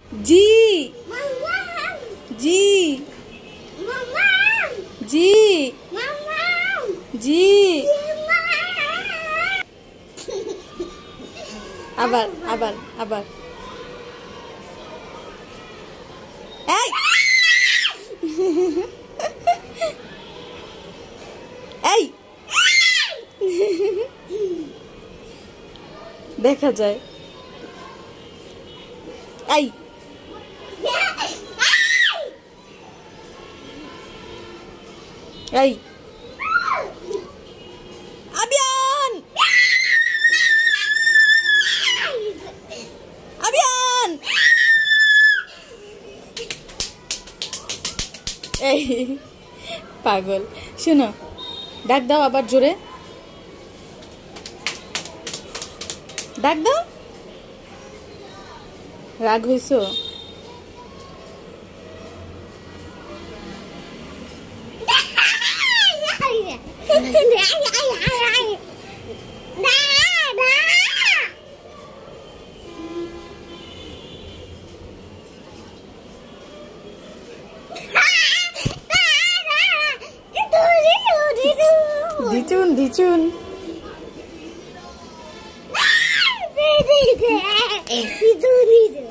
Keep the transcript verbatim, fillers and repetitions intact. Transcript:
জি জি জি জি আবার আবার আবার এই এই দেখা যায় এই এই আবিয়ান আবিয়ান এই পাগল শুনো ডাক দাও আবার জোরে ডাক দাও রাগ হইছো দিচুন দিচুন Itu